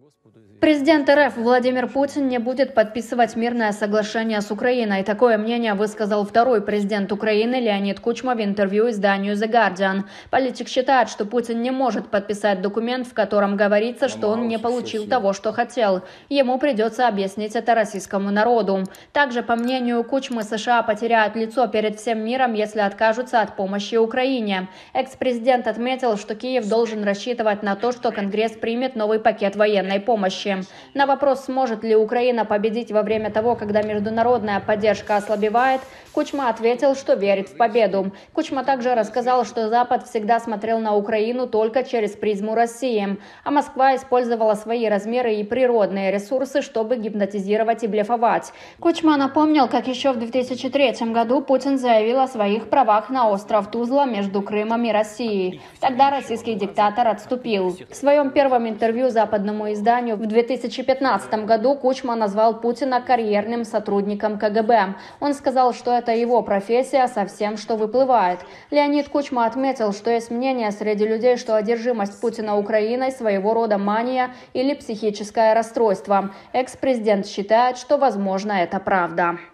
Президент РФ Владимир Путин не будет подписывать мирное соглашение с Украиной. Такое мнение высказал второй президент Украины Леонид Кучма в интервью изданию The Guardian. Политик считает, что Путин не может подписать документ, в котором говорится, что он не получил того, что хотел. Ему придется объяснить это российскому народу. Также, по мнению Кучмы, США потеряют лицо перед всем миром, если откажутся от помощи Украине. Экс-президент отметил, что Киев должен рассчитывать на то, что Конгресс примет новый пакет военной помощи. На вопрос, сможет ли Украина победить во время того, когда международная поддержка ослабевает, Кучма ответил, что верит в победу. Кучма также рассказал, что Запад всегда смотрел на Украину только через призму России, а Москва использовала свои размеры и природные ресурсы, чтобы гипнотизировать и блефовать. Кучма напомнил, как еще в 2003 году Путин заявил о своих правах на остров Тузла между Крымом и Россией. Тогда российский диктатор отступил. В своем первом интервью западному изданию в 2015 году Кучма назвал Путина карьерным сотрудником КГБ. Он сказал, что это его профессия со всем, что выплывает. Леонид Кучма отметил, что есть мнение среди людей, что одержимость Путина Украиной своего рода мания или психическое расстройство. Экс-президент считает, что, возможно, это правда.